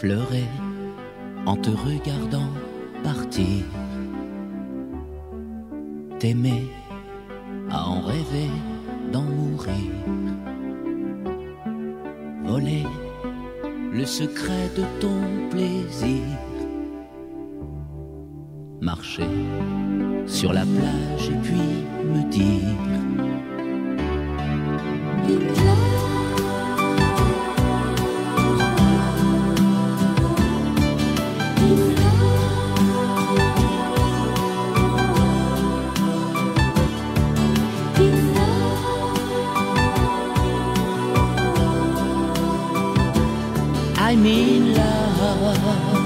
pleurer en te regardant partir, t'aimer, à en rêver, d'en mourir, voler le secret de ton plaisir, marcher sur la plage et puis me dire I'm in love.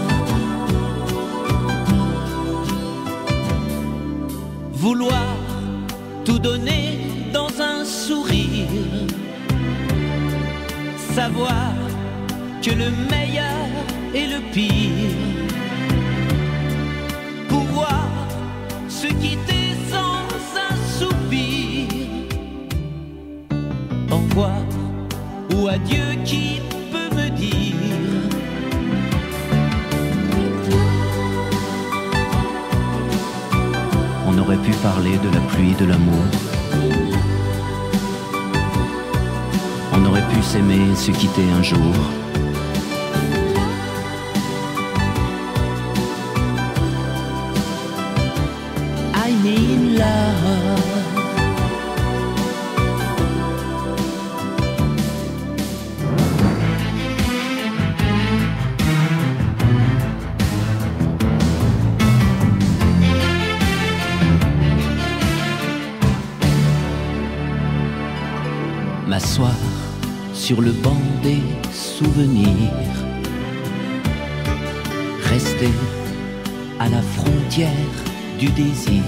Vouloir tout donner dans un sourire, savoir que le meilleur est le pire, pouvoir se quitter sans un soupir, au revoir ou adieu qui peut me dire. On aurait pu parler de la pluie, de l'amour. On aurait pu s'aimer et se quitter un jour. I'm in love. M'asseoir sur le banc des souvenirs, rester à la frontière du désir,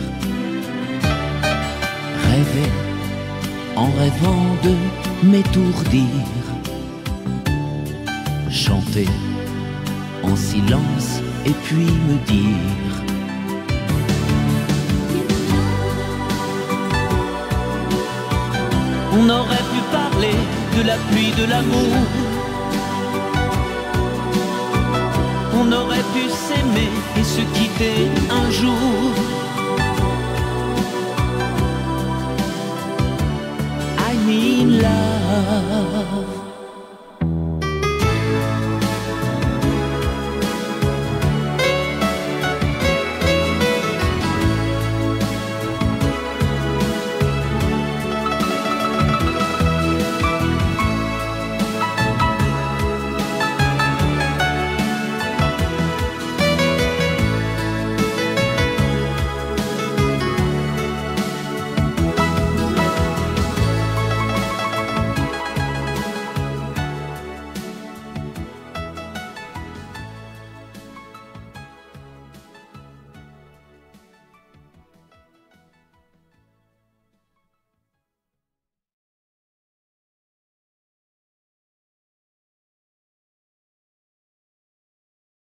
rêver en rêvant de m'étourdir, chanter en silence et puis me dire on aurait pu parler de la pluie, de l'amour. On aurait pu s'aimer et se quitter